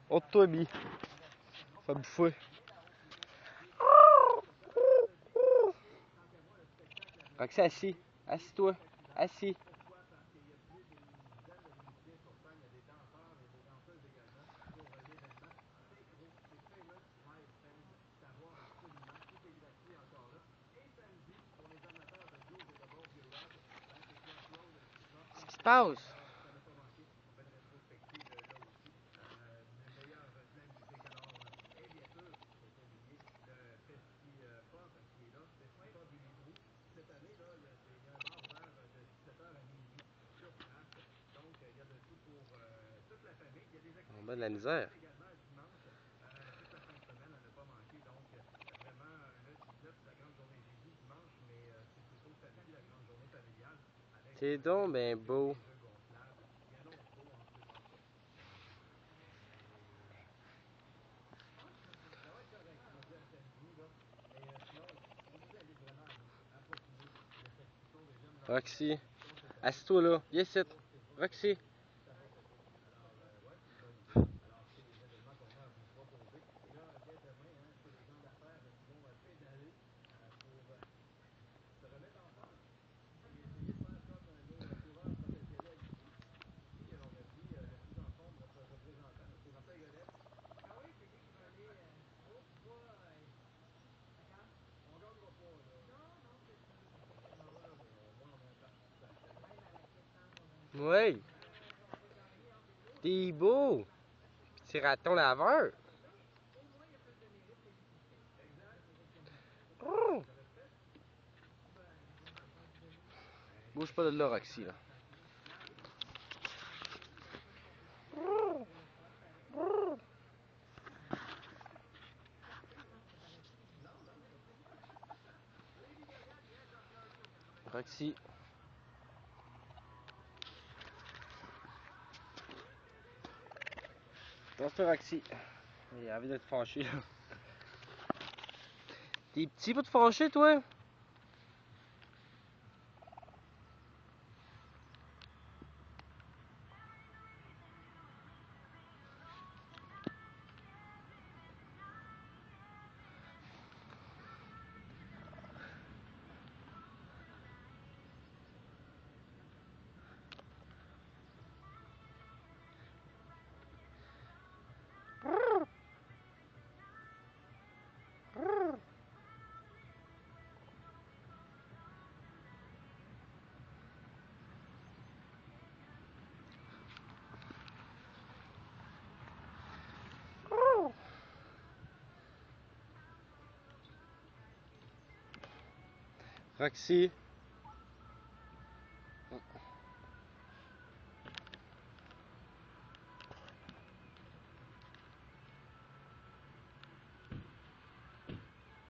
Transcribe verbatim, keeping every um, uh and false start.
Ôte-toi, Bi. Fais bouffer. Roxy, assis. Assis-toi. Assis. Qu'est-ce qui se passe? On a de la misère. C'est donc ben beau. Roxy, assis-toi là. Viens ici. Roxy. Oui. T'es beau. Petit raton laveur. Oh. Bouge pas de là, Roxy, là. Roxy. Pense-toi, Roxy. Il a envie de te fâcher, là. T'es petit pour te fâcher, toi? Roxy.